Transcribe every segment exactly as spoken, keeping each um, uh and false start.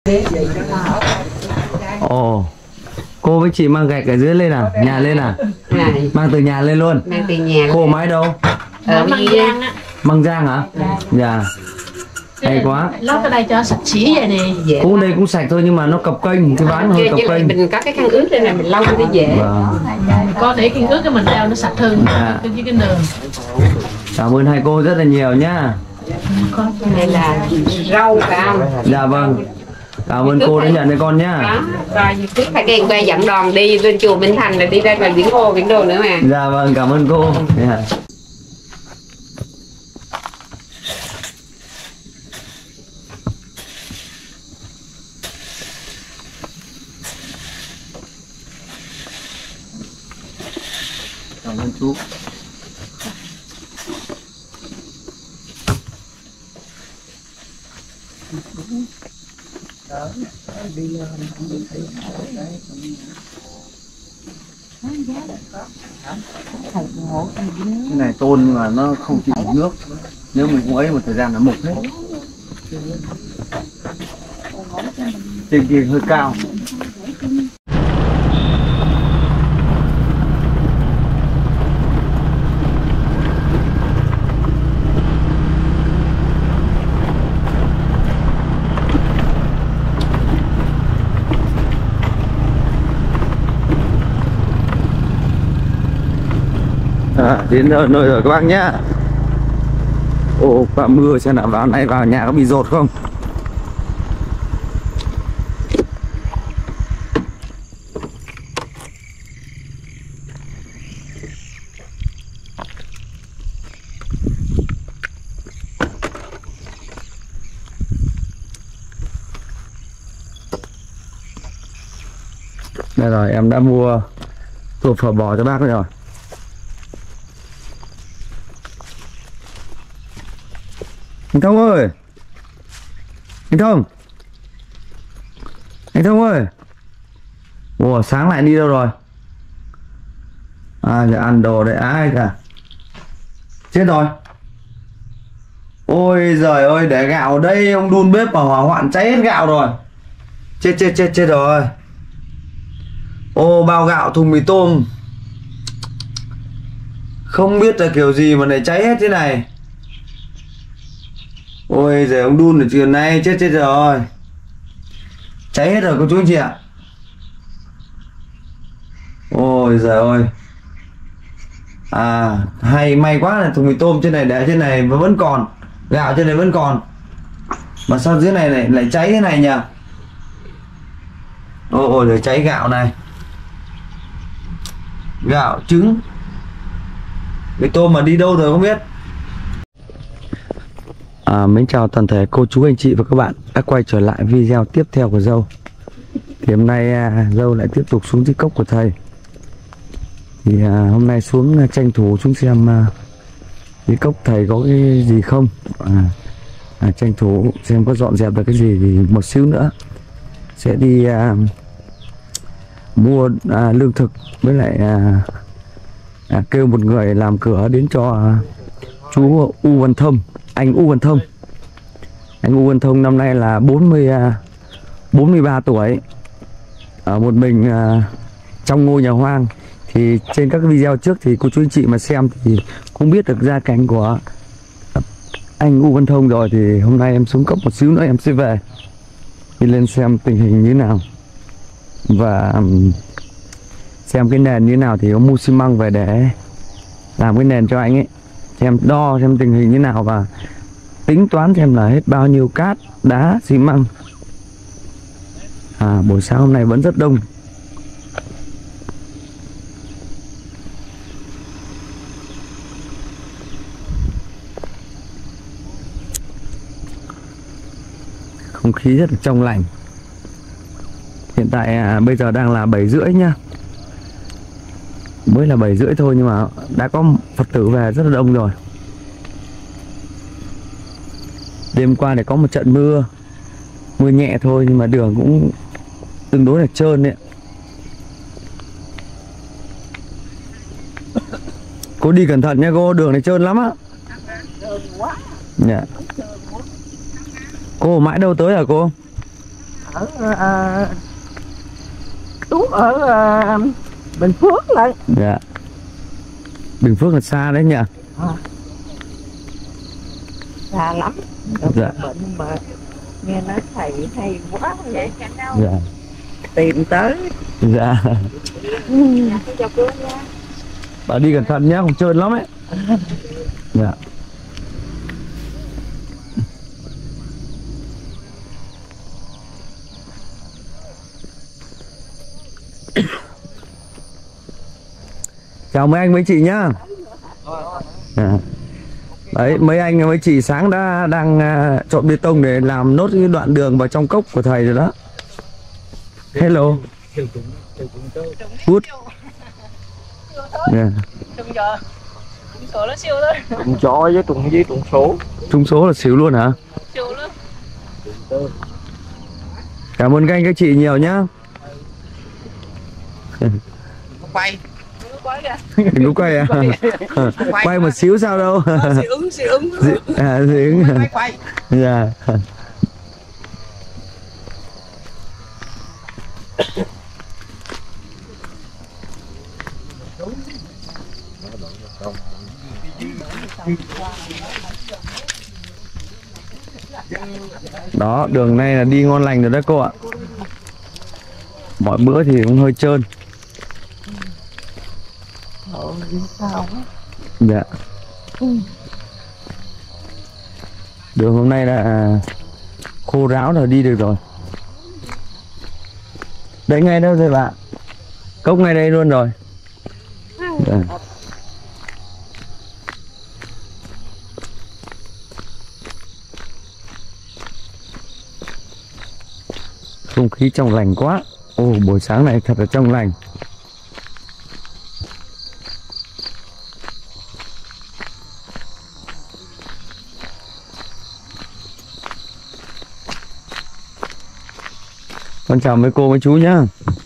Ồ, cô với chị mang gạch ở dưới lên à? Nhà lên à? Này. Mang từ nhà lên luôn? Mang từ nhà. Cô máy đâu? Ở Măng Giang á. Măng Giang hả? Dạ. Hay quá. Lót ở đây cho sạch sẽ vậy nè. Dễ. Cũng đây cũng sạch thôi nhưng mà nó cập kênh, cái ván hơi cập kênh. Mình có cái khăn ướt đây này mình lau cho nó dễ. Vâng. Có để cái ướt cái mình đeo nó sạch hơn Dạ. cái cái đường. Cảm ơn hai cô rất là nhiều nhá. Đây là rau cam. Dạ vâng. Cảm ơn cô đã nhận cho con nhá. Đó. Rồi cứ phải kèm qua dẫn đoàn đi lên chùa Minh Thành rồi đi ra ngoài biển hồ biển đồ nữa mà. Dạ vâng, cảm ơn cô. Yeah. Cảm ơn chú. Cái này tôn nhưng mà nó không chịu nước, nếu mình cũng ấy một thời gian nó mục hết. Trên kia hơi cao. À, đến nơi rồi các bác nhá. Ồ, quả mưa xem nào vào này vào nhà có bị dột không? Đây rồi, em đã mua hộp phở bò cho bác rồi. Anh Thông ơi, anh Thông, anh Thông ơi. Ủa, sáng lại đi đâu rồi? À, giờ ăn đồ đấy, ai cả. Chết rồi. Ôi giời ơi, để gạo ở đây, ông đun bếp mà hỏa hoạn cháy hết gạo rồi. Chết chết chết chết rồi. Ô, bao gạo thùng mì tôm. Không biết là kiểu gì mà lại cháy hết thế này. Ôi giời, ông đun ở trường này chết chết rồi. Cháy hết rồi cô chú anh chị ạ. Ôi giời ơi. À, hay may quá là thùng mì tôm trên này để trên này mà vẫn còn. Gạo trên này vẫn còn. Mà sao dưới này này lại cháy thế này nhỉ? Ôi rồi cháy gạo này. Gạo, trứng. Mì tôm mà đi đâu rồi không biết. À, mến chào toàn thể cô chú anh chị và các bạn đã quay trở lại video tiếp theo của Dâu. Thì hôm nay à, Dâu lại tiếp tục xuống dưới cốc của thầy. Thì à, hôm nay xuống à, tranh thủ xuống xem à, dưới cốc thầy có cái gì không, à, à, tranh thủ xem có dọn dẹp được cái gì. Thì một xíu nữa sẽ đi à, mua à, lương thực với lại à, à, kêu một người làm cửa đến cho à, chú U Văn Thông. Anh U Văn Thông. Anh U Văn Thông năm nay là bốn mươi, bốn mươi ba tuổi. Ở một mình uh, trong ngôi nhà hoang. Thì trên các video trước thì cô chú anh chị mà xem thì cũng biết được gia cảnh của anh U Văn Thông rồi. Thì hôm nay em xuống cốc một xíu nữa em sẽ về, đi lên xem tình hình như thế nào và um, xem cái nền như thế nào. Thì có mua xi măng về để làm cái nền cho anh ấy, xem đo xem tình hình như nào và tính toán xem là hết bao nhiêu cát, đá, xi măng. À, buổi sáng hôm nay vẫn rất đông. Không khí rất là trong lành. Hiện tại à, bây giờ đang là bảy rưỡi nhá. Mới là bảy rưỡi thôi nhưng mà đã có Phật tử về rất là đông rồi. Đêm qua thì có một trận mưa, mưa nhẹ thôi nhưng mà đường cũng tương đối là trơn đấy. Cô đi cẩn thận nha cô, đường này trơn lắm á. Dạ. Cô mãi đâu tới hả cô? ở uh, Tú ở uh, Bình Phước lại. Dạ. Bình Phước là xa đấy nhỉ? À. Xa lắm. Dạ. Bệnh mà nghe nói thầy hay quá vậy. Dạ. Tìm tới. Dạ. Bà đi cẩn thận nhé, không trơn lắm ấy. Dạ. Chào mấy anh mấy chị nhá. À. Đấy, mấy anh mấy chị sáng đã đang uh, trộn bê tông để làm nốt cái đoạn đường vào trong cốc của thầy rồi đó. Hello. Good. Yeah. Trúng số là siêu thôi. Trùng chó với trùng với trùng số. Trúng số là xíu luôn hả? Siêu luôn. Cảm ơn các anh các chị nhiều nhá. Quay. Đừng có quay à? Quay một xíu sao đâu. Dị ứng, dị ứng. Dị, à, dị ứng. Quay, quay. Dạ. Đó, đường này là đi ngon lành rồi đấy cô ạ. Mọi bữa thì cũng hơi trơn. Ồ, sao á? Dạ. Đường hôm nay là khô ráo rồi, đi được rồi. Đấy ngay đâu rồi bạn? Cốc ngay đây luôn rồi. Dạ. Không khí trong lành quá. Ồ, buổi sáng này thật là trong lành. Con chào mấy cô mấy chú nhá.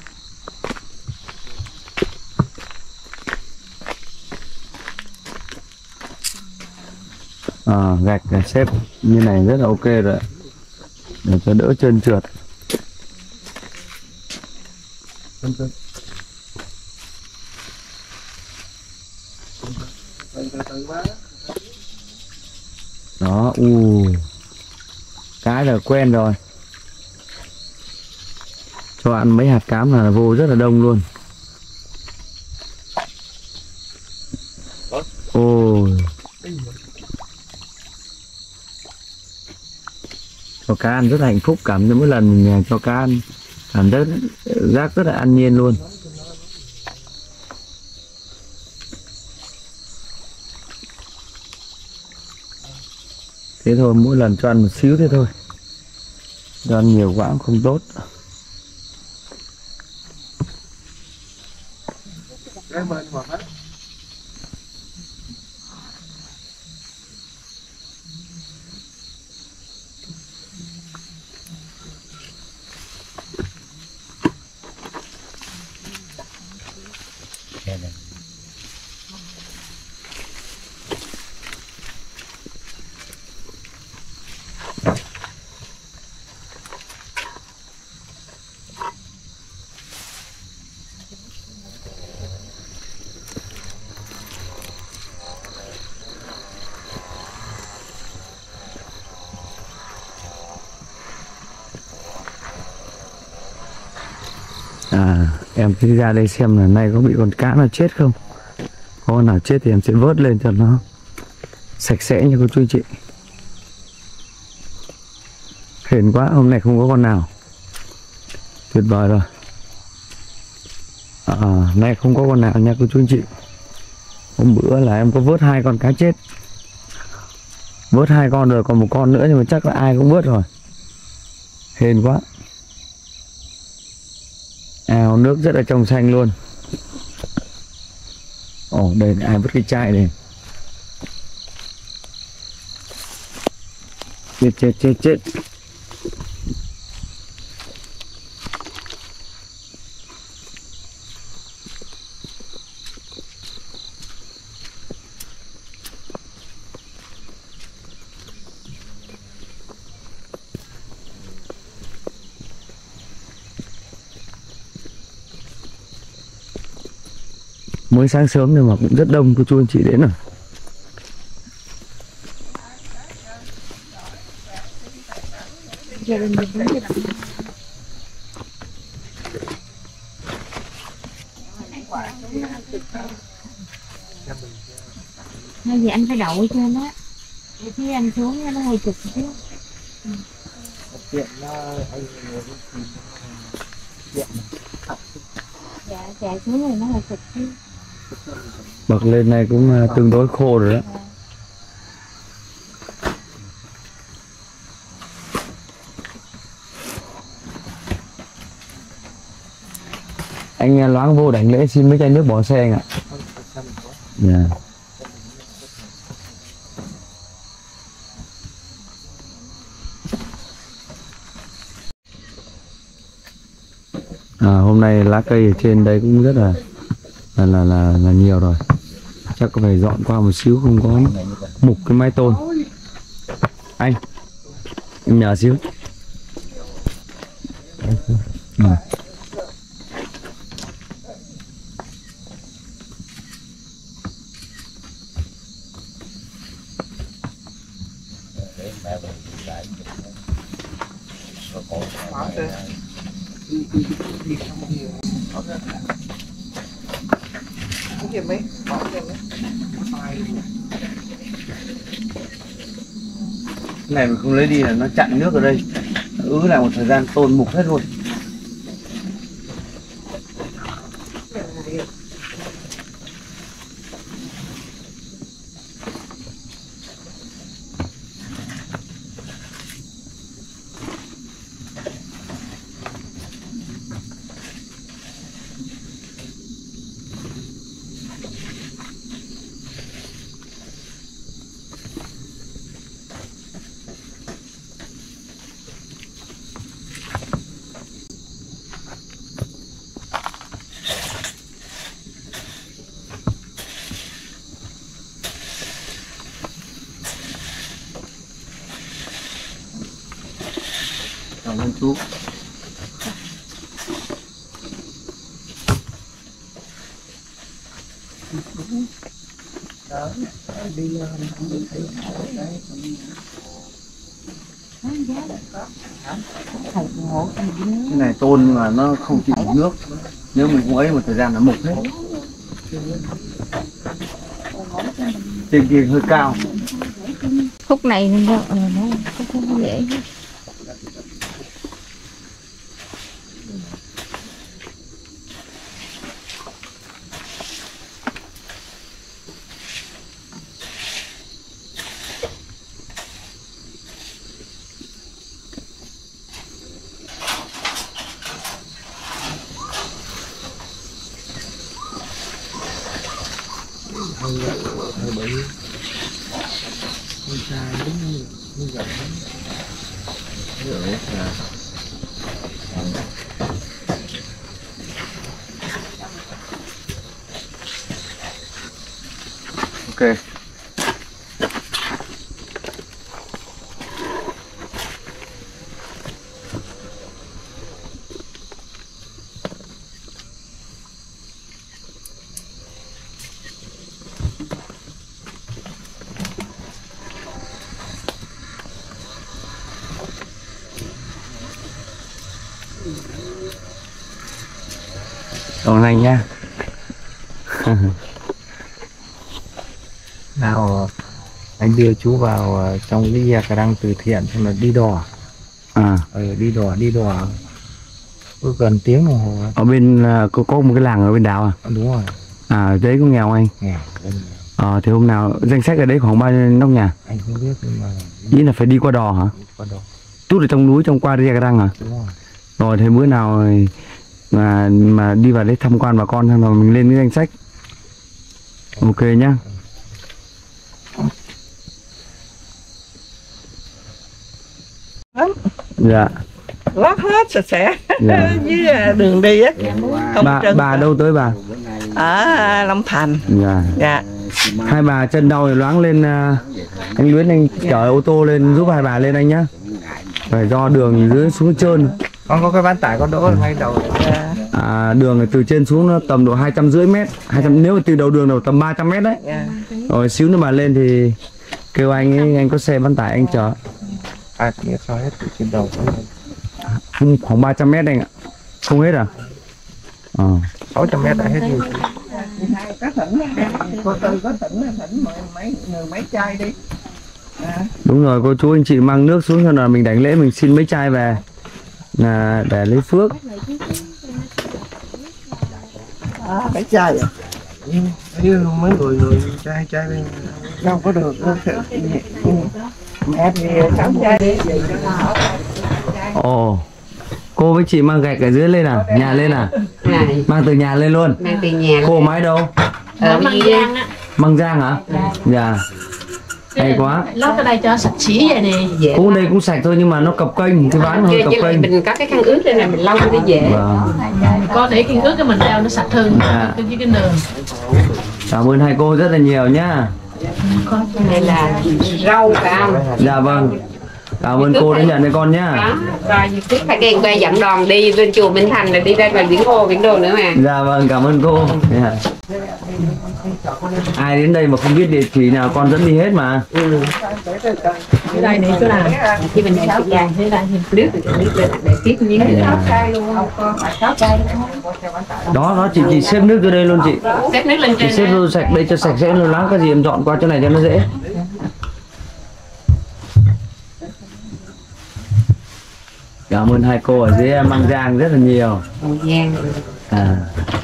À, gạch xếp như này rất là ok rồi, để cho đỡ trơn trượt. Đó, u cái là quen rồi. Cho ăn mấy hạt cám là vô rất là đông luôn. Ôi, cho cá ăn rất là hạnh phúc, cảm thấy mỗi lần mình cho cá ăn cảm giác giác rất là an nhiên luôn. Thế thôi, mỗi lần cho ăn một xíu thế thôi, cho ăn nhiều quá cũng không tốt. À, em sẽ ra đây xem là nay có bị con cá nào chết không. Có con nào chết thì em sẽ vớt lên cho nó sạch sẽ nha cô chú anh chị. Hên quá, hôm nay không có con nào. Tuyệt vời rồi. À, nay không có con nào nha cô chú anh chị. Hôm bữa là em có vớt hai con cá chết. Vớt hai con rồi, còn một con nữa nhưng mà chắc là ai cũng vớt rồi. Hên quá. Ao nước rất là trong xanh luôn. Ồ, đây là ai vứt cái chai này. Chết chết chết chết. Mới sáng sớm nhưng mà cũng rất đông cô chú anh chị đến rồi. Hay gì anh phải đậu cho nó, chứ anh xuống nó hơi cực chứ. Dạ chạy xuống rồi nó hơi cực chứ. Bậc lên này cũng uh, tương đối khô rồi đó. Anh uh, loáng vô đánh lễ xin mấy chai nước bỏ xe anh ạ. Dạ. À, hôm nay lá cây ở trên đây cũng rất là là là là, là nhiều rồi, chắc có phải dọn qua một xíu, không có mục cái mái tôn. Anh em nhờ xíu. À. Cái này mình không lấy đi là nó chặn nước ở đây, ứ lại một thời gian tôn mục hết luôn. Cảm ơn chú. Đó, đi cái này tôn mà nó không chịu nước, nếu mình không ấy một thời gian là mục hết. Trên kia hơi cao. Khúc này nó ờ, nó không dễ. Ok. Còn này nha. Nào anh đưa chú vào trong cái gia cà răng từ thiện xong là đi đò. À, ừ, đi đò đi đò có gần tiếng đồng hồ. ở bên uh, có có một cái làng ở bên đảo à? Đúng rồi. À, đấy có nghèo anh? Nghèo. Ờ, thì hôm nào danh sách ở đấy khoảng bao nhiêu nóc nhà? Anh không biết nhưng mà ý là phải đi qua đò hả? qua đò. Tút ở trong núi trong qua gia cà răng à? Đúng rồi. Rồi thế bữa nào mà mà đi vào đấy tham quan bà con, xong rồi mình lên cái danh sách. Ok nhá. Dạ. Lót hết sạch sẽ. Dạ. Với đường đi á. Không Bà trơn bà cả. đâu tới bà? Ở Long Thành. Dạ. Dạ. Hai bà chân đau thì loáng lên, uh, anh Luyến anh chở ô tô lên giúp hai bà lên anh nhá. Phải do đường dưới xuống trơn. Con có cái bán tải con đỗ ngay đầu. À, đường này từ trên xuống nó tầm độ hai trăm rưỡi mét, hai trăm nếu mà từ đầu đường đầu tầm ba trăm mét đấy. Yeah. Rồi xíu nữa mà lên thì kêu anh ấy, anh có xe bán tải anh chở. À, thì cho hết từ trên đầu xuống. Không, khoảng ba trăm mét anh ạ. Không hết à? Ờ. sáu trăm mét đã hết rồi. Có thỉnh cô Tư có thỉnh thỉnh mấy mấy người mấy chai đi. À. Đúng rồi, cô chú anh chị mang nước xuống cho là mình đánh lễ mình xin mấy chai về là để lấy phước. À, mấy chai à? Như mấy người người chai chai bên Đâu có được. Mẹ thì sáu chai đi. Ồ. Cô với chị mang gạch ở dưới lên à? Nhà lên à? Này, Mang từ nhà lên luôn. mang từ nhà. Cô mái đâu? Ở Măng Giang á. Măng Giang hả? Dạ. Hay quá. Lót ở đây cho sạch sẽ vậy nè. Dễ. Cũng đây cũng sạch thôi nhưng mà nó cập kênh, cái ván nó hơi Chứ cập chứ lại kênh. mình có cái khăn ướt đây này mình lau đi dễ. Vâng. Có thể kiên ướt cái mình đeo nó sạch hơn À. cái cái đường. Cảm ơn hai cô rất là nhiều nhá. Đây là rau phải không? Dạ vâng. Cảm ơn cô đã nhận cho con nhá. Đó. Rồi tiếp phải kèm qua dẫn đoàn đi bên chùa Minh Thành là đi ra ngoài biển hồ biển đồ nữa mà. Dạ vâng, cảm ơn cô. Dạ. Ai đến đây mà không biết địa chỉ nào con dẫn đi hết mà. Ừ. Ở đây này chỗ nào? Khi mình sáu chai thế đây nước nước lên để tiếp miếng Dạ. chai luôn không có phải sáu chai. Đó, nó chị chị xếp nước vô đây luôn chị. Xếp nước lên Chị trên. xếp vô sạch đây cho sạch sẽ rồi láng cái gì em dọn qua chỗ này cho nó dễ. Cảm ơn hai cô ở dưới Măng Giang rất là nhiều. Măng Giang. À.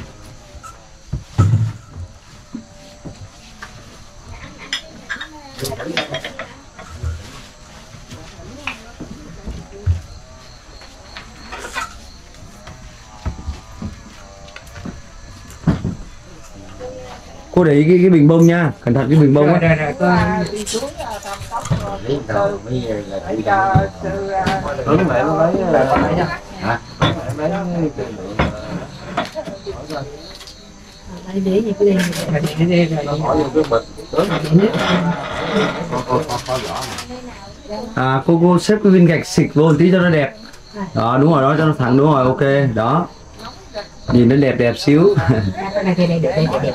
Cô để ý cái, cái bình bông nha, cẩn thận cái bình bông á. Hướng mẹ nó lấy là hả? Đây để gì cái đây. Nó bỏ vô cái bịch. À, cô cô xếp cái viên gạch xịt vô một tí cho nó đẹp. Đó, đúng rồi đó, cho nó thẳng, đúng rồi, ok, đó. Nhìn nó đẹp đẹp xíu. Đây đây đây đây đây.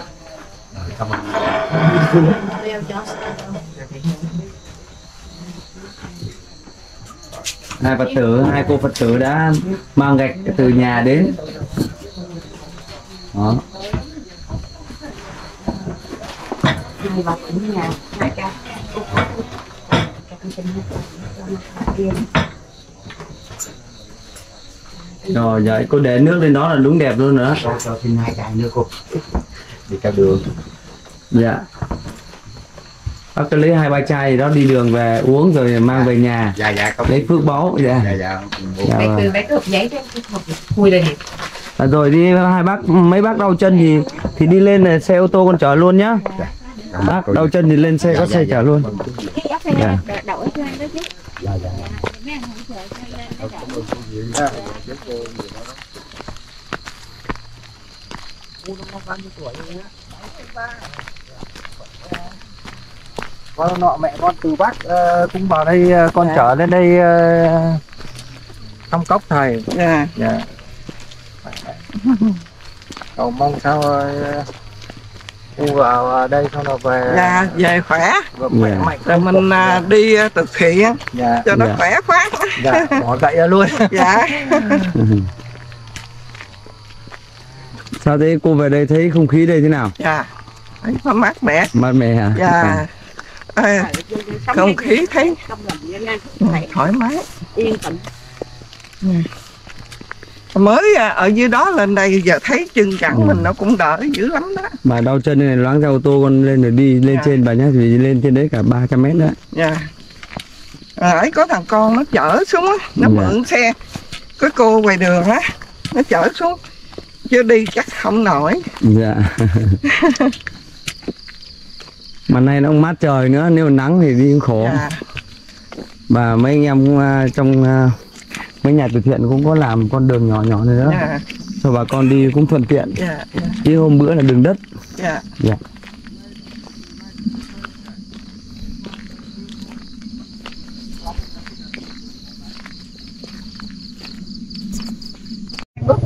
Hai Phật tử, hai cô Phật tử đã mang gạch từ nhà đến. Đó. Hai bà cũng nhà hai ca. Rồi, vậy cô để nước lên đó là đúng đẹp luôn nữa. Cho cho xin hai chai nữa cô. Đi theo đường. Dạ. Bác cứ lấy hai ba chai gì đó đi đường về uống rồi mang về nhà. Dạ dạ có Lấy phước báu. Dạ. Dạ dạ. Dạ Lấy vâng. từ lấy cái hộp giấy đó, cái hộp khui đây nè. À, rồi đi hai bác mấy bác đau chân thì thì đi lên là xe ô tô con chở luôn nhá. Bác đau chân thì lên xe có xe chở luôn. Dạ. Đậu ở trên đó chứ. Dạ dạ. Mấy anh hỗ trợ cho lên cái đậu. Con nọ mẹ con từ Bắc uh, cũng vào đây uh, con chở lên đây uh, thăm cốc thầy. Dạ. Dạ. Cầu mong sao uh, vào đây xong rồi về. Dạ, về khỏe. Và khỏe Dạ. mạnh. Rồi mình à, đi à, thực hiện Dạ. cho nó Dạ. khỏe khoắn. Dạ. Bỏ gậy ra luôn. Dạ. Sao thế cô về đây thấy không khí đây thế nào? Dạ. Thấy nó mát mẻ. Mát mẻ hả? Dạ. À, không khí thấy thoải mái. Yên tĩnh. Mới à, ở dưới đó lên đây giờ thấy chân cẳng Ừ. mình nó cũng đỡ dữ lắm đó. Bà đau chân này loáng ra ô tô con lên rồi đi lên Dạ. trên bà nhá, vì lên trên đấy cả ba trăm mét đó. Dạ. À, ấy có thằng con nó chở xuống á, nó Dạ. mượn xe cái cô ngoài đường á, nó chở xuống chứ đi chắc không nổi. Dạ. Mà nay nó cũng mát trời nữa, nếu nắng thì đi cũng khổ. Dạ. Và mấy anh em uh, trong uh, mấy nhà từ thiện cũng có làm con đường nhỏ nhỏ này đó. Dạ. Cho bà con đi cũng thuận tiện. Dạ. Dạ. Chứ hôm bữa là đường đất. Dạ. Dạ.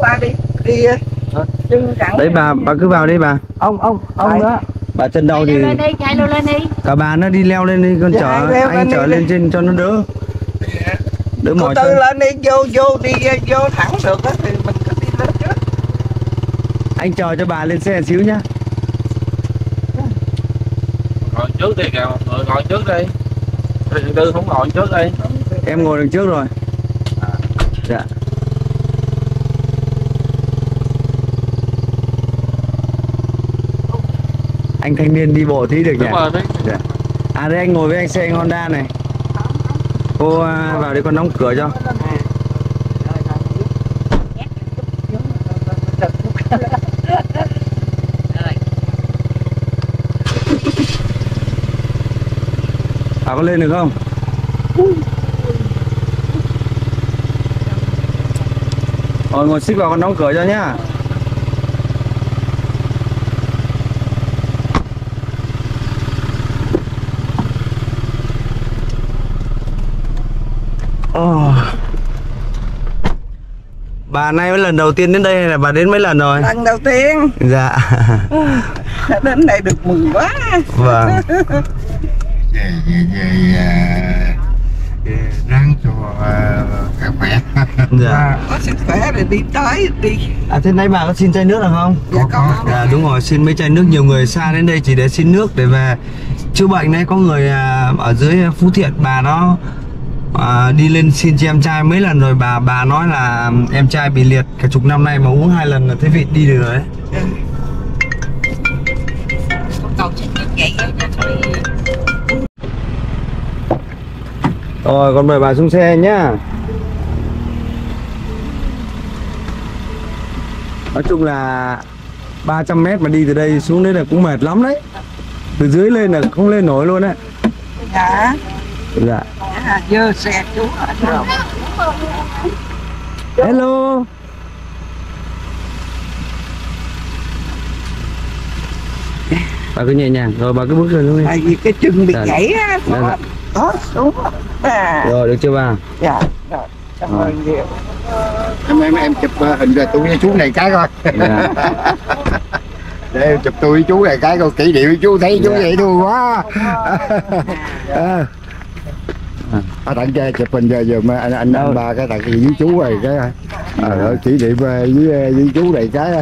qua đi đi chân cẳng. Đấy bà bà cứ vào đi bà. Ông ông ông nữa. Bà chân đau thì lên đi, chạy luôn lên đi. cả bà nó đi leo lên đi con Dạ, chở leo anh lên chở đi. lên trên cho nó đỡ. Đỡ Từ mỏi từ chân. lên đi, vô vô đi vô thẳng được á thì mình cứ đi lên trước. Anh chờ cho bà lên xe xíu nhá. Ngồi trước đi kìa, ngồi, ngồi trước đi. Tư không ngồi trước đi. Em ngồi đằng trước rồi. Dạ. Anh thanh niên đi bộ tí được nhỉ? Đúng rồi đấy. Dạ. À đây anh ngồi với anh xe Honda này. Cô à, vào đây con đóng cửa cho. Bà có lên được không? Rồi ngồi xích vào con đóng cửa cho nhá. Oh. Bà nay mới lần đầu tiên đến đây hay là bà đến mấy lần rồi? Lần đầu tiên. Dạ. Đến đây được mừng quá. Vâng. về về về về ráng cho uh, khỏe. Dạ. Có sức khỏe rồi đi tới đi. À thế nãy bà có xin chai nước được không? Dạ có. Dạ đúng rồi, xin mấy chai nước, nhiều người xa đến đây chỉ để xin nước để về chữa bệnh đấy. Có người à, ở dưới Phú Thiện bà nó à, đi lên xin cho em trai mấy lần rồi, bà bà nói là em trai bị liệt cả chục năm nay mà uống hai lần là thế vị đi được rồi đấy. Cầu xin nước vậy cho tôi. Rồi con mời bà xuống xe nhá. Nói chung là ba trăm mét mà đi từ đây xuống đấy là cũng mệt lắm đấy. Từ dưới lên là không lên nổi luôn đấy. Dạ. Dạ. À, dơ xe chú ở đâu. Hello. Bà cứ nhẹ nhàng, rồi bà cứ bước lên xuống đi. Tại vì cái chân bị Dạ. gãy á, Dạ, nó dạ. đó xuống. À. Rồi được chưa bà? Dạ, rồi. Cảm ơn nhiều. em em em chụp uh, hình rồi tôi với chú này cái coi. Dạ. Để em chụp tôi với chú này cái coi kỷ niệm chú thấy chú vậy thương quá. À, à, tặng cho chụp hình giờ giờ mà anh anh, anh ba cái tặng gì với chú này cái à, rồi, kỷ niệm với với chú này cái.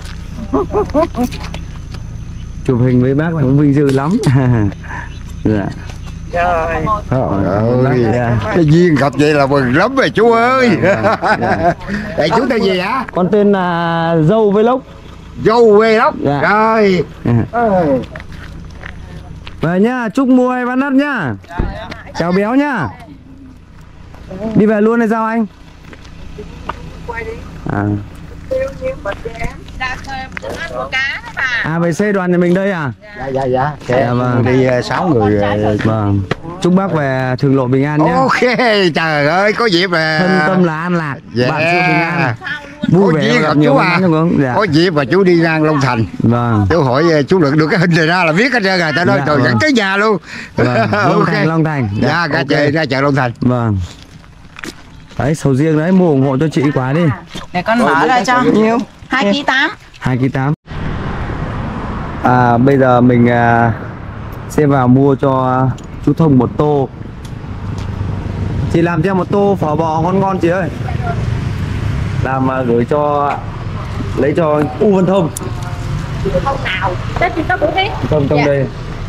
Chụp hình với bác là cũng vinh dự lắm. Dạ. Rồi. Trời ơi, Dạ. cái duyên gặp vậy là mừng lắm rồi chú ơi. Dạ. Đây chú tên gì hả? Con tên là Dâu Vlog. Dâu quê lắm. Dạ. Rồi. Ơi. Về nhá, chúc mua hay bán đất nhá. Chào béo nhá. Đi về luôn hay sao anh? À. À về xe đoàn nhà mình đây à? Dạ dạ dạ. Dạ, vâng. Đi uh, sáu người. Uh, Vâng. Chúc bác về thường lộ bình an nhé. ok, trời ơi, có dịp là Thân tâm là an lạc, Dạ. bạn sự bình an. Vui Có vẻ dịp và gặp gặp nhiều chú may à. mắn trong cuộc sống. Dạ. Có dịp mà chú đi ngang Long Thành. Vâng. Chú hỏi uh, chú được được cái hình này ra là biết hết trơn rồi, tao nói Dạ, trời vâng. dẫn tới nhà luôn. Vâng. Long Ok. Thành, Long Thành. Dạ, ra ok. chợ ra chợ Long Thành. Vâng. Đấy, sầu riêng đấy, mua ủng hộ cho chị quả đi. Để con mở ra cho. Nhiều. hai ki tám. hai ki tám. À bây giờ mình à, sẽ vào mua cho chú Thông một tô. Chị làm cho một tô phở bò ngon ngon chị ơi. Làm à, gửi cho lấy cho U Văn Thông. Không nào. Tết thì có bữa hết. Thông trong Dạ. đây.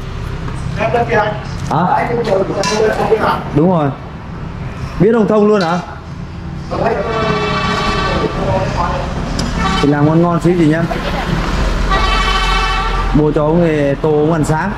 Hả? Đúng rồi. Biết ông Thông luôn hả? Thì làm ngon ngon xíu gì nhá. Mua cho ông nghề tô ông ăn sáng.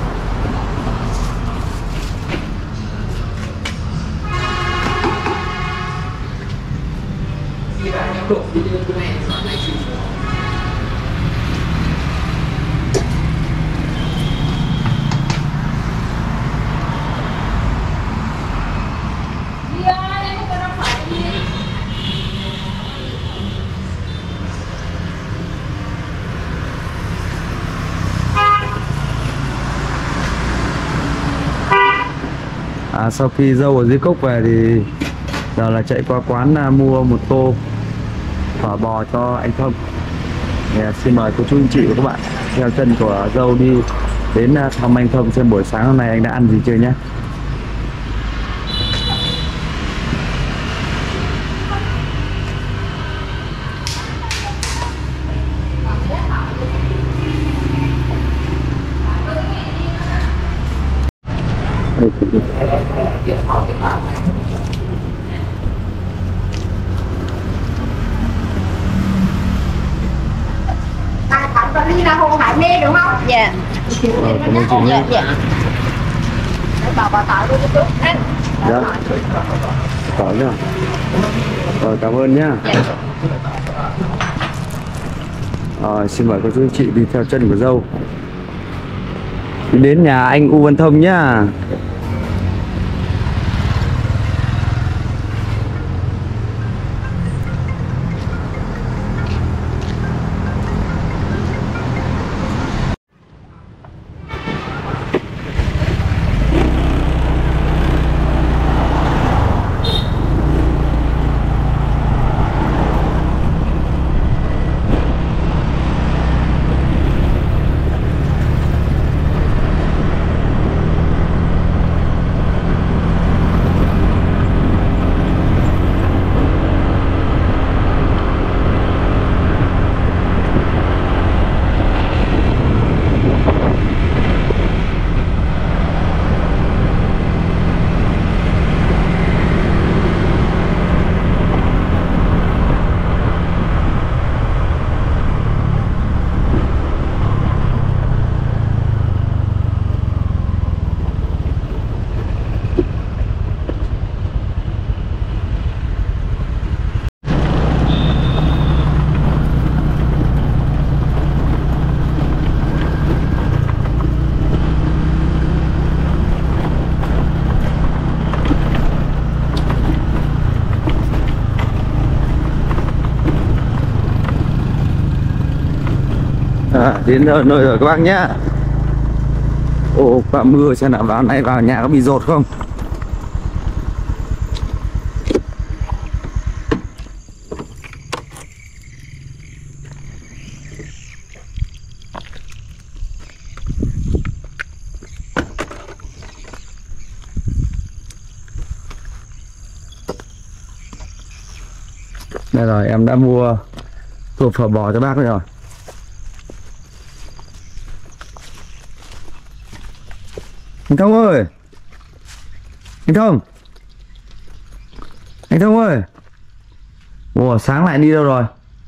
À, sau khi dâu ở dưới cốc về thì giờ là chạy qua quán à, mua một tô phở bò cho anh Thông. Thì, xin mời cô chú anh chị và các bạn theo chân của dâu đi đến thăm anh Thông xem buổi sáng hôm nay anh đã ăn gì chưa nhé. Con đi ra hồ Hải Mê đúng không? Dạ. Ờ, cảm ơn chị nhé. Dạ, dạ. Bảo bà tỏi luôn chút. Dạ. Tỏi nhá. Rồi, cảm ơn nhá. Rồi, xin mời cô chú anh chị đi theo chân của dâu đi đến nhà anh U Văn Thông nhá. À, đến nơi rồi các bác nhá. Ồ, qua mưa xem nào vào này vào nhà có bị dột không. Đây rồi, em đã mua tô phở bò cho bác rồi. Anh Thông ơi, anh Thông, anh Thông ơi, ủa sáng lại đi đâu rồi?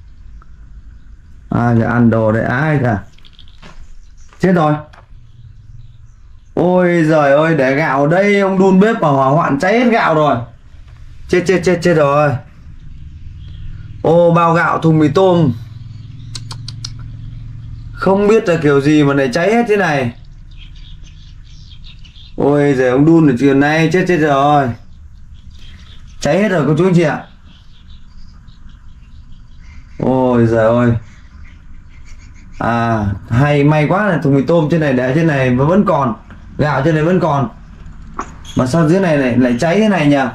À, giờ ăn đồ đấy ai cả, chết rồi. Ôi giời ơi, để gạo ở đây ông đun bếp mà hỏa hoạn cháy hết gạo rồi. Chết chết chết chết rồi. Ô, bao gạo thùng mì tôm, không biết là kiểu gì mà lại cháy hết thế này. Ôi giời, ông đun ở trường này chết chết rồi, cháy hết rồi cô chú anh chị ạ. Ôi giời ơi. À, hay may quá là thùng mì tôm trên này để trên này mà vẫn còn, gạo trên này vẫn còn, mà sao dưới này lại lại cháy thế này nhỉ?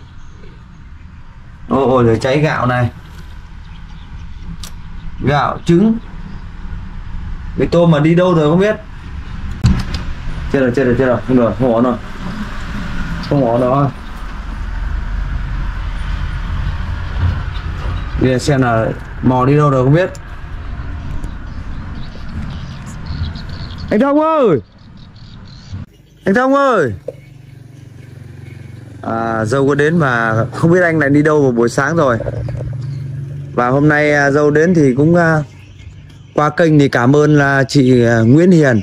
Ôi ôi rồi, cháy gạo này, gạo trứng, mì tôm mà đi đâu rồi không biết. Chết rồi, chết rồi, chết rồi, không được, không ổn rồi, không ổn rồi. Đi xem là mò đi đâu rồi không biết. Anh Thông ơi, anh Thông ơi. À, dâu có đến mà không biết anh lại đi đâu vào buổi sáng rồi. Và hôm nay dâu đến thì cũng uh, qua kênh thì cảm ơn là chị uh, Nguyễn Hiền,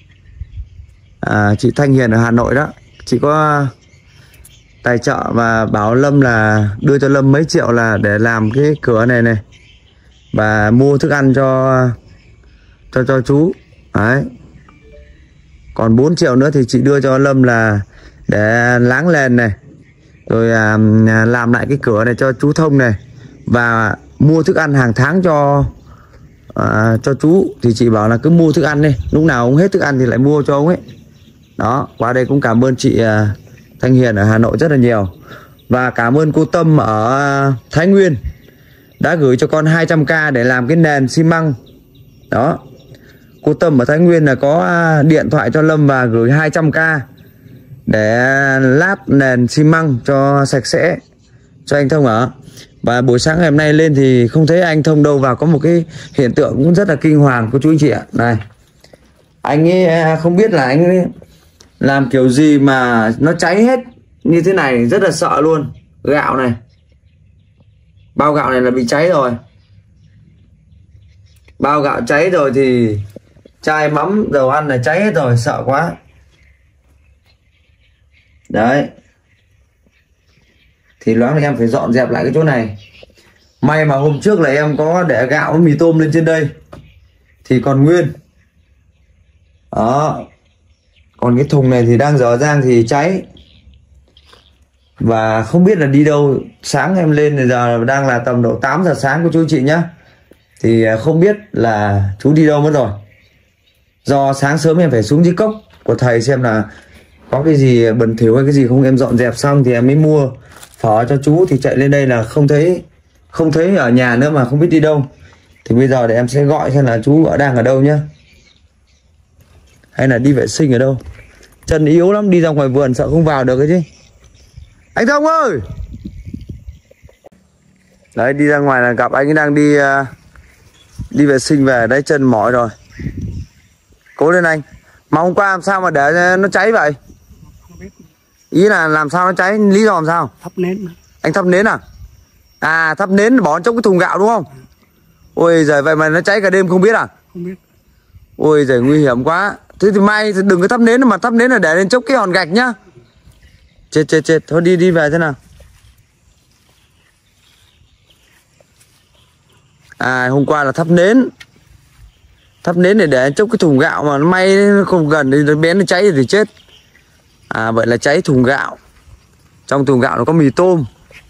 à, chị Thanh Hiền ở Hà Nội đó. Chị có tài trợ và bảo Lâm là đưa cho Lâm mấy triệu là để làm cái cửa này này và mua thức ăn cho cho cho chú đấy. Còn bốn triệu nữa thì chị đưa cho Lâm là để láng nền này, rồi à, làm lại cái cửa này cho chú Thông này, và mua thức ăn hàng tháng cho à, cho chú. Thì chị bảo là cứ mua thức ăn đi, lúc nào ông hết thức ăn thì lại mua cho ông ấy. Đó, qua đây cũng cảm ơn chị à, Thanh Hiền ở Hà Nội rất là nhiều. Và cảm ơn cô Tâm ở Thái Nguyên đã gửi cho con hai trăm k để làm cái nền xi măng. Đó. Cô Tâm ở Thái Nguyên là có điện thoại cho Lâm và gửi hai trăm k để lát nền xi măng cho sạch sẽ cho anh Thông ở. Và buổi sáng ngày hôm nay lên thì không thấy anh Thông đâu, và có một cái hiện tượng cũng rất là kinh hoàng cô chú anh chị ạ. Này, anh ấy không biết là anh ấy làm kiểu gì mà nó cháy hết như thế này, rất là sợ luôn. Gạo này, bao gạo này là bị cháy rồi. Bao gạo cháy rồi thì chai mắm dầu ăn là cháy hết rồi, sợ quá. Đấy. Thì loáng là em phải dọn dẹp lại cái chỗ này. May mà hôm trước là em có để gạo với mì tôm lên trên đây thì còn nguyên. Đó. Còn cái thùng này thì đang dở dang thì cháy. Và không biết là đi đâu. Sáng em lên thì giờ đang là tầm độ tám giờ sáng của chú chị nhá. Thì không biết là chú đi đâu mất rồi. Do sáng sớm em phải xuống dưới cốc của thầy xem là có cái gì bẩn thỉu hay cái gì không, em dọn dẹp xong thì em mới mua phở cho chú. Thì chạy lên đây là không thấy không thấy ở nhà nữa mà không biết đi đâu. Thì bây giờ để em sẽ gọi xem là chú ở đang ở đâu nhá, hay là đi vệ sinh ở đâu. Chân yếu lắm, đi ra ngoài vườn sợ không vào được cái chứ. Anh Thông ơi. Đấy, đi ra ngoài là gặp anh ấy đang đi uh, đi vệ sinh về. Đấy, chân mỏi rồi. Cố lên anh. Mà hôm qua làm sao mà để nó cháy vậy? Ý là làm sao nó cháy, lý do làm sao? Thắp nến. Anh thắp nến à? À, thắp nến bỏ trong cái thùng gạo đúng không? Ôi giời, vậy mà nó cháy cả đêm không biết à? Không biết. Ôi giời, nguy hiểm quá. Thế thì mai thì đừng có thắp nến, mà thắp nến là để lên chốc cái hòn gạch nhá. Chết chết chết, thôi đi đi về thế nào. À, hôm qua là thắp nến. Thắp nến để để chốc cái thùng gạo mà nó may nó không gần thì nó bén nó cháy thì chết. À, vậy là cháy thùng gạo. Trong thùng gạo nó có mì tôm.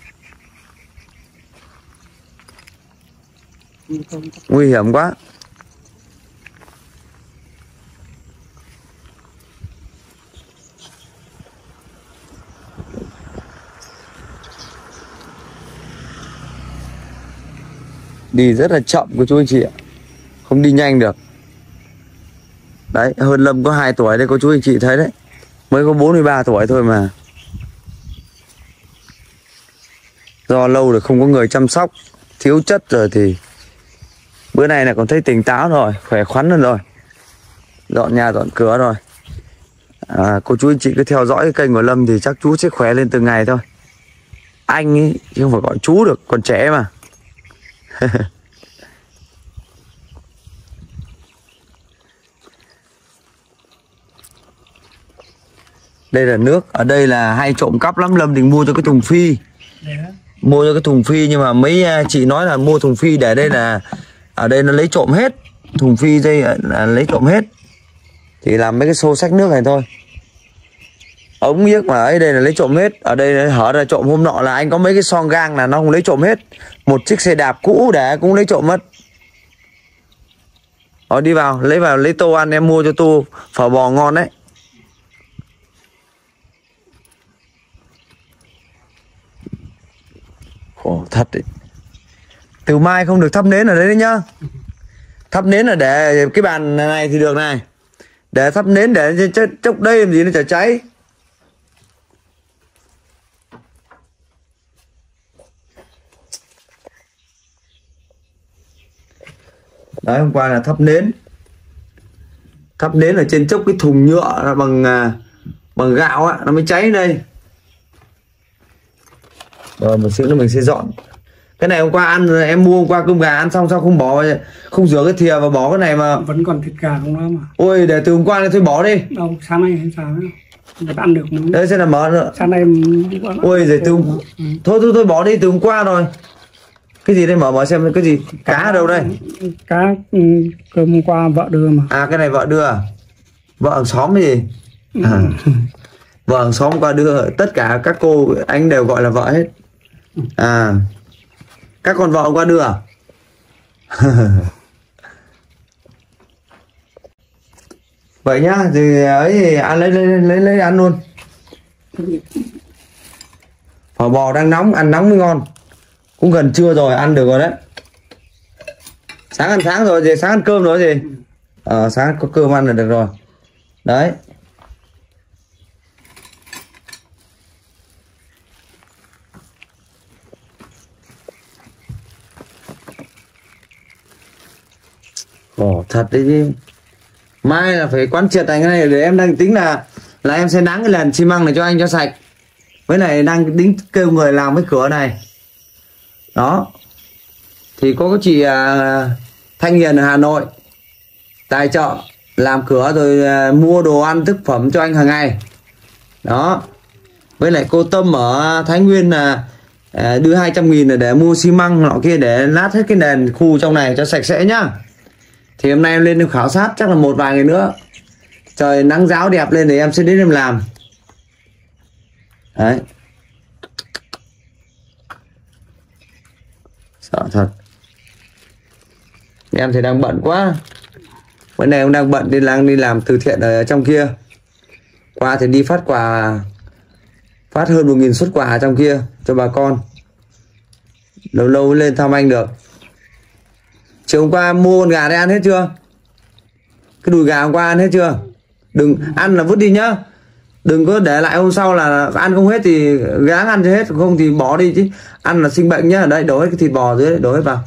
Nguy hiểm quá. Đi rất là chậm của chú anh chị ạ. Không đi nhanh được. Đấy, hơn Lâm có hai tuổi đấy cô chú anh chị thấy đấy. Mới có bốn mươi ba tuổi thôi mà. Do lâu rồi không có người chăm sóc, thiếu chất rồi thì bữa nay là còn thấy tỉnh táo rồi, khỏe khoắn hơn rồi. Dọn nhà dọn cửa rồi. À, cô chú anh chị cứ theo dõi cái kênh của Lâm thì chắc chú sẽ khỏe lên từng ngày thôi. Anh ấy chứ không phải gọi chú được, còn trẻ mà. Đây là nước, ở đây là hay trộm cắp lắm. Lâm định mua cho cái thùng phi. Mua cho cái thùng phi nhưng mà mấy chị nói là mua thùng phi để đây là ở đây nó lấy trộm hết. Thùng phi đây là lấy trộm hết. Thì làm mấy cái xô xách nước này thôi. Ống giếc mà ấy đây là lấy trộm hết. Ở đây hở ra trộm hôm nọ là anh có mấy cái son gang là nó không lấy trộm hết. Một chiếc xe đạp cũ để cũng lấy trộm mất. Rồi đi vào, lấy vào lấy tô ăn, em mua cho tô phở bò ngon đấy. Khổ thật đấy. Từ mai không được thắp nến ở đấy đấy nhá. Thắp nến là để cái bàn này thì được này. Để thắp nến để chốc đây làm gì nó chả cháy. Đấy, hôm qua là thắp nến. Thắp nến ở trên chốc cái thùng nhựa bằng bằng gạo á, nó mới cháy đây. Rồi một xíu nữa mình sẽ dọn. Cái này hôm qua ăn, em mua hôm qua cơm gà ăn xong sao không bỏ, không rửa cái thìa và bỏ cái này mà. Vẫn còn thịt gà không đó mà. Ôi, để từ hôm qua này thôi bỏ đi. Đâu, sáng nay hay sao nữa. Để ăn được mà. Đấy, sẽ là mở nữa. Sáng nay... Ôi, để từ... Ừ. Thôi, thôi, thôi, bỏ đi từ hôm qua rồi. Cái gì đây, mở mở xem cái gì. Cá ở đâu đây? Cá cơm hôm qua vợ đưa mà. À, cái này vợ đưa à? Vợ hàng xóm cái gì? À. Vợ hàng xóm qua đưa. Tất cả các cô anh đều gọi là vợ hết. À, các con vợ qua đưa à? Vậy nhá, thì ấy thì ăn lấy lấy lấy lấy ăn luôn. Phở bò đang nóng, ăn nóng mới ngon. Cũng gần trưa rồi, ăn được rồi đấy. Sáng ăn sáng rồi gì? Sáng ăn cơm rồi gì? Ờ, sáng có cơm ăn là được rồi. Đấy. Khổ thật đấy chứ. Mai là phải quán triệt thành cái này, để em đang tính là là em sẽ nắng cái lần xi măng này cho anh cho sạch. Với lại đang tính kêu người làm cái cửa này. Đó. Thì có cái chị à, Thanh Hiền ở Hà Nội tài trợ làm cửa rồi à, mua đồ ăn thực phẩm cho anh hàng ngày. Đó. Với lại cô Tâm ở Thái Nguyên là à, đưa hai trăm nghìn để mua xi măng nọ kia để lát hết cái nền khu trong này cho sạch sẽ nhá. Thì hôm nay em lên em khảo sát, chắc là một vài ngày nữa trời nắng ráo đẹp lên thì em sẽ đến em làm. Đấy. Sợ thật. Em thì đang bận quá. Bữa nay em đang bận đi làm đi làm từ thiện ở trong kia. Qua thì đi phát quà, phát hơn một nghìn suất quà trong kia cho bà con. Lâu lâu mới lên thăm anh được. Chiều hôm qua mua con gà đây ăn hết chưa? Cái đùi gà hôm qua ăn hết chưa? Đừng ăn là vứt đi nhá. Đừng có để lại hôm sau là ăn không hết thì gắng ăn cho hết, không thì bỏ đi chứ. Ăn là sinh bệnh nhá. Ở đây đổ hết cái thịt bò dưới, đổ hết vào.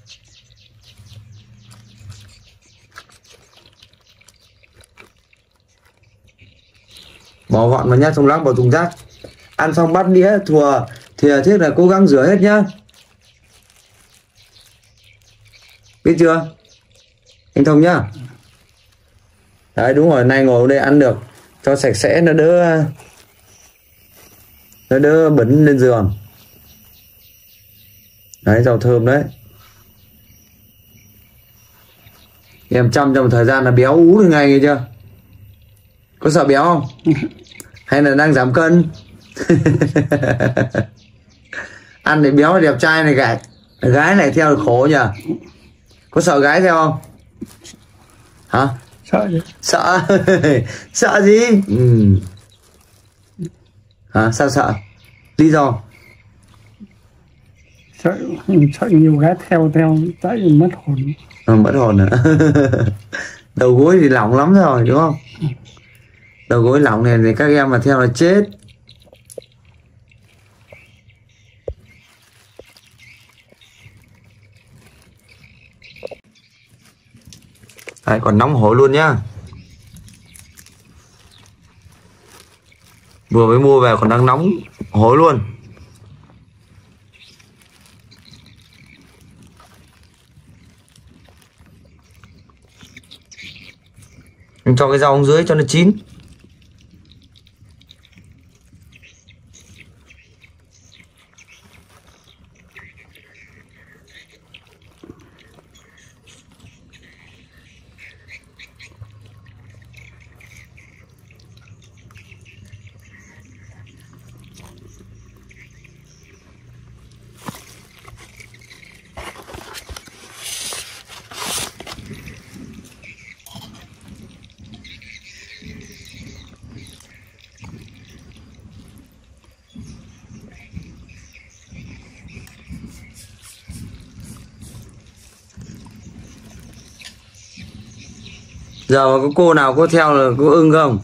Bỏ gọn vào nhá, xong lắc vào thùng rác. Ăn xong bát đĩa thùa thìa thiết là cố gắng rửa hết nhá. Biết chưa? Anh Thông nhá. Đấy đúng rồi, nay ngồi ở đây ăn được cho sạch sẽ, nó đỡ nó đỡ bẩn lên giường. Đấy, rau thơm đấy. Em chăm trong một thời gian là béo ú được ngay, nghe chưa? Có sợ béo không? Hay là đang giảm cân? Ăn để béo đẹp trai này, gái gái này theo được khổ nhỉ? Có sợ gái theo không? Hả? Sợ gì? Sợ. Sợ gì? Ừ. Hả? Sao sợ? Lý do? Sợ, sợ nhiều gái theo theo tại vì mất hồn. À, mất hồn à? Đầu gối thì lỏng lắm rồi đúng không? Đầu gối lỏng này thì các em mà theo là chết. Đấy, còn nóng hổi luôn nhá. Vừa mới mua về còn đang nóng hổi luôn. Mình cho cái rau dưới cho nó chín. Giờ có cô nào có theo là có ưng không?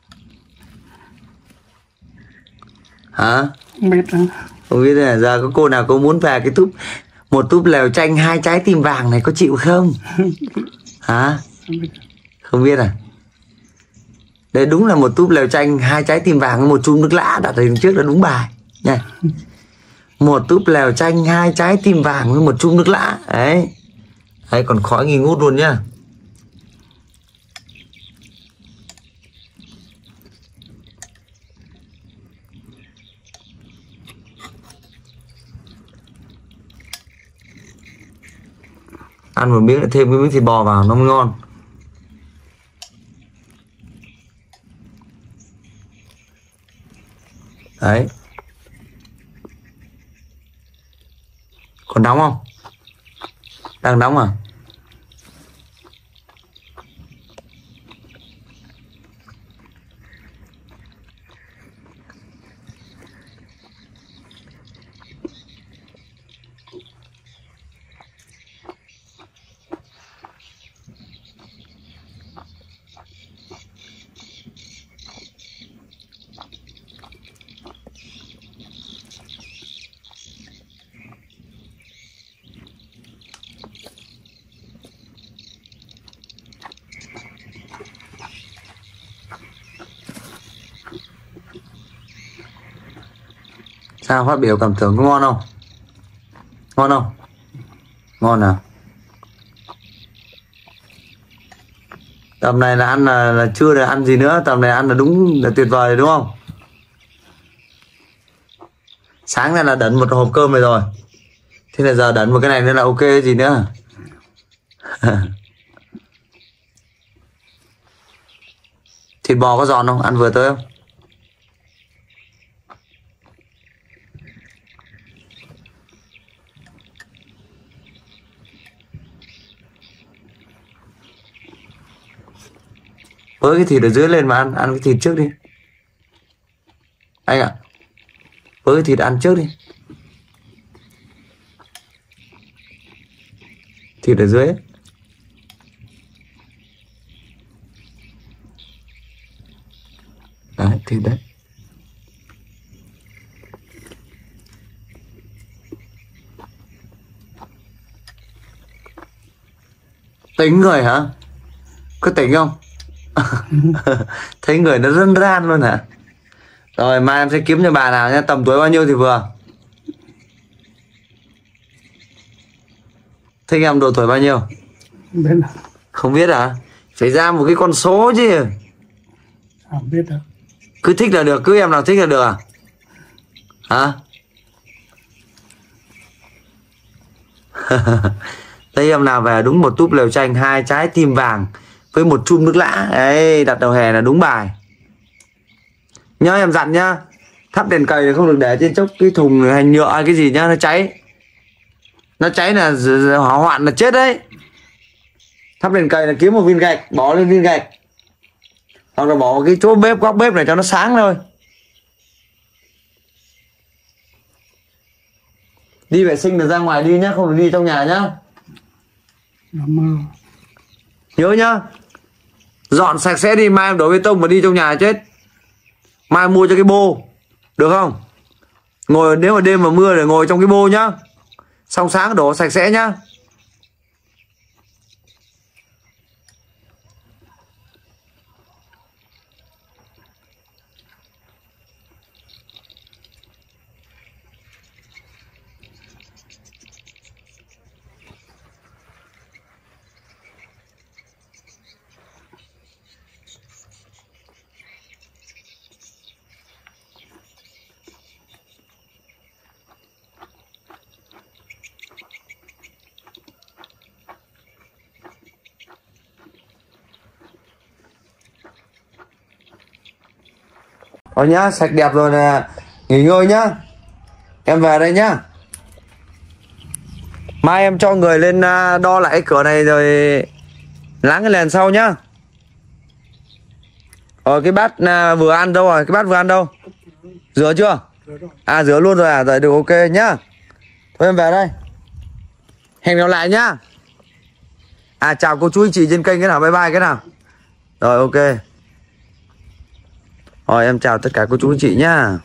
Hả? Không biết nữa. Không biết là giờ có cô nào có muốn về cái túp một túp lèo chanh hai trái tim vàng này có chịu không? Hả? Không biết. Không biết à? Đấy đúng là một túp lèo chanh hai trái tim vàng, một chung nước lã đặt ở đằng trước là đúng bài nha. Một túp lèo chanh hai trái tim vàng với một chung nước lã. Đấy. Đấy còn khói nghi ngút luôn nhá. Ăn một miếng lại thêm cái miếng thịt bò vào nó mới ngon. Đấy. Còn nóng không? Đang nóng à? Sao phát biểu cảm tưởng có ngon không? Ngon không? Ngon à? Tầm này là ăn là, là chưa được ăn gì nữa, tầm này ăn là đúng là tuyệt vời đúng không? Sáng nay là đẩn một hộp cơm này rồi. Thế là giờ đẩn một cái này nữa là ok gì nữa. Thịt bò có giòn không? Ăn vừa tới không? Với cái thịt ở dưới lên mà ăn, ăn cái thịt trước đi. Anh ạ. Với cái thịt ăn trước đi. Thịt ở dưới ấy. Đấy, thịt đấy. Tính rồi hả? Có tính không? Thấy người nó rân ran luôn hả? Rồi mai em sẽ kiếm cho bà nào nhé. Tầm tuổi bao nhiêu thì vừa? Thích em độ tuổi bao nhiêu? Không biết à? Không biết à? Phải ra một cái con số chứ. Không biết đâu. Cứ thích là được, cứ em nào thích là được à? Hả? Thấy em nào về đúng một túp lều tranh, hai trái tim vàng với một chum nước lã. Đấy, đặt đầu hè là đúng bài. Nhớ em dặn nhá. Thắp đèn cầy không được để trên chốc cái thùng hành nhựa hay cái gì nhá, nó cháy. Nó cháy là hỏa hoạn là chết đấy. Thắp đèn cầy là kiếm một viên gạch, bỏ lên viên gạch. Hoặc là bỏ cái chỗ bếp, góc bếp này cho nó sáng thôi. Đi vệ sinh là ra ngoài đi nhá, không được đi trong nhà nhá. Nhớ nhá. Dọn sạch sẽ đi, mai em đổ bê tông mà đi trong nhà chết. Mai mua cho cái bô. Được không? Ngồi nếu mà đêm mà mưa để ngồi trong cái bô nhá. Xong sáng đổ sạch sẽ nhá. Thôi nhá, sạch đẹp rồi nè. Nghỉ ngơi nhá. Em về đây nhá. Mai em cho người lên đo lại cái cửa này rồi láng cái nền sau nhá. Ờ cái bát vừa ăn đâu rồi? Cái bát vừa ăn đâu? Rửa chưa? À rửa luôn rồi à? Rồi được ok nhá. Thôi em về đây. Hẹn gặp lại nhá. À chào cô chú anh chị trên kênh cái nào, bye bye cái nào. Rồi ok. Rồi em chào tất cả cô chú anh chị nhá.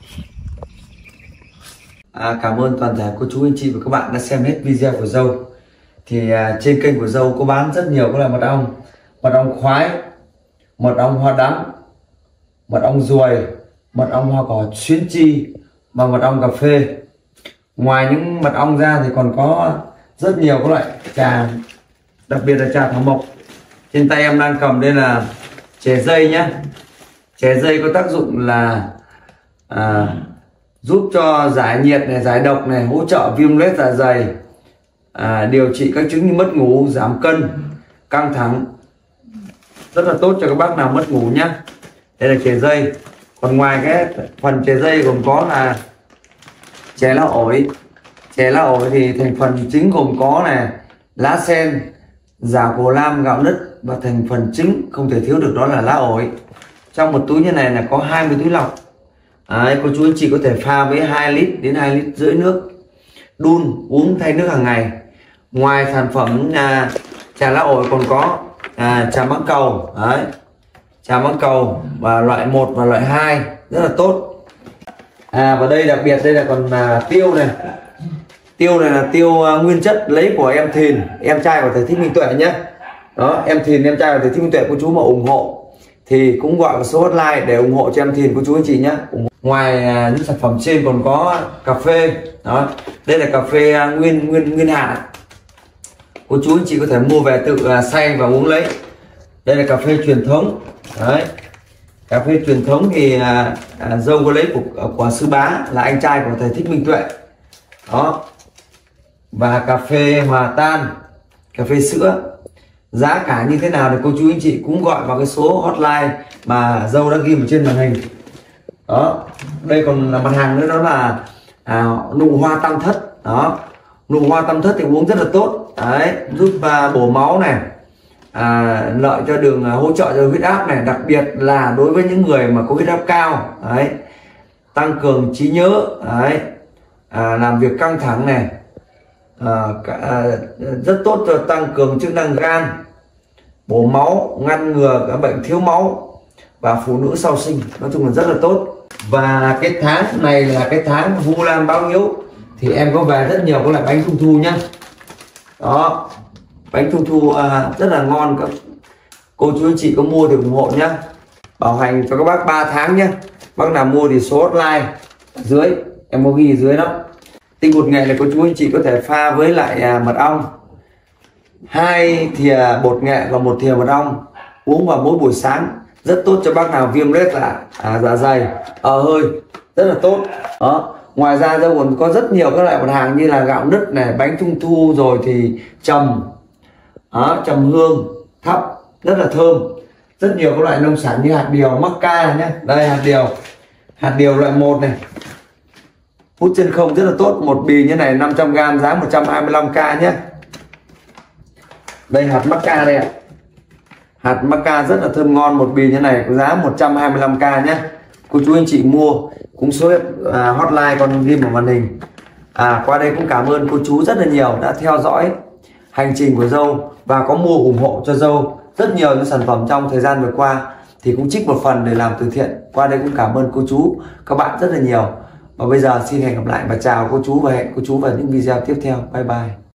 À, cảm ơn toàn thể cô chú anh chị và các bạn đã xem hết video của Dâu. Thì à, trên kênh của Dâu có bán rất nhiều các loại mật ong. Mật ong khoái, mật ong hoa đắng, mật ong ruồi, mật ong hoa cỏ xuyến chi và mật ong cà phê. Ngoài những mật ong ra thì còn có rất nhiều các loại trà, đặc biệt là trà thảo mộc. Trên tay em đang cầm đây là chè dây nhé. Chè dây có tác dụng là à, giúp cho giải nhiệt này, giải độc này, hỗ trợ viêm loét dạ dày, à, điều trị các chứng như mất ngủ, giảm cân, căng thẳng, rất là tốt cho các bác nào mất ngủ nhá. Đây là chè dây. Còn ngoài cái phần chè dây gồm có là chè lá ổi. Chè lá ổi thì thành phần chính gồm có này lá sen, giả cổ lam, gạo nứt và thành phần chính không thể thiếu được đó là lá ổi. Trong một túi như này là có hai mươi túi lọc. Đấy, cô chú anh chị có thể pha với hai lít đến hai lít rưỡi nước, đun uống thay nước hàng ngày. Ngoài sản phẩm à, trà lá ổi còn có à, trà mãng cầu. Đấy, trà mãng cầu và loại một và loại hai rất là tốt. À và đây đặc biệt đây là còn à, tiêu này. Tiêu này là tiêu uh, nguyên chất lấy của em Thìn, em trai của thầy Thích Minh Tuệ nhé. Đó, em Thìn, em trai của thầy Thích Minh Tuệ, cô chú mà ủng hộ thì cũng gọi vào số hotline để ủng hộ cho em Thìn cô chú anh chị nhé. ngoài à, những sản phẩm trên còn có cà phê đó. Đây là cà phê à, nguyên nguyên nguyên hạt, cô chú anh chị có thể mua về tự à, xay và uống lấy. Đây là cà phê truyền thống đấy. Cà phê truyền thống thì à, à, dâu có lấy của, của sư bá là anh trai của thầy Thích Minh Tuệ đó. Và cà phê hòa tan, cà phê sữa, giá cả như thế nào thì cô chú anh chị cũng gọi vào cái số hotline mà dâu đã ghi ở trên màn hình đó. Đây còn là mặt hàng nữa, đó là à, nụ hoa tam thất đó. Nụ hoa tam thất thì uống rất là tốt đấy, giúp à, bổ máu này, à, lợi cho đường, à, hỗ trợ cho huyết áp này, đặc biệt là đối với những người mà có huyết áp cao đấy, tăng cường trí nhớ đấy, à, làm việc căng thẳng này, à, à, rất tốt cho tăng cường chức năng gan, bổ máu, ngăn ngừa các bệnh thiếu máu và phụ nữ sau sinh, nói chung là rất là tốt. Và cái tháng này là cái tháng Vu Lan báo hiếu thì em có về rất nhiều các loại bánh trung thu nhá đó. Bánh trung thu à, rất là ngon, các cô chú anh chị có mua thì ủng hộ nhá, bảo hành cho các bác ba tháng nhá. Bác nào mua thì số hotline dưới em có ghi dưới đó. Tinh bột nghệ này cô chú anh chị có thể pha với lại à, mật ong, hai thìa bột nghệ và một thìa mật ong, uống vào mỗi buổi sáng, rất tốt cho bác nào viêm loét dạ à, dạ dày, ờ hơi, rất là tốt đó. Ngoài ra dâu còn có rất nhiều các loại mặt hàng như là gạo nứt này, bánh trung thu, rồi thì trầm đó, trầm hương thắp rất là thơm, rất nhiều các loại nông sản như hạt điều, mắc ca này nhé. Đây hạt điều, hạt điều loại một này, hút chân không rất là tốt, một bì như này năm trăm gam giá một trăm hai mươi lăm k nhé. Đây hạt mắc ca đây ạ, hạt mắc ca rất là thơm ngon, một bì như này có giá một trăm hai mươi lăm k nhé. Cô chú anh chị mua cũng số à, hotline con ghi vào màn hình. À, qua đây cũng cảm ơn cô chú rất là nhiều đã theo dõi hành trình của dâu và có mua ủng hộ cho dâu rất nhiều những sản phẩm trong thời gian vừa qua, thì cũng trích một phần để làm từ thiện. Qua đây cũng cảm ơn cô chú các bạn rất là nhiều. Và bây giờ xin hẹn gặp lại và chào cô chú, và hẹn cô chú vào những video tiếp theo. Bye bye.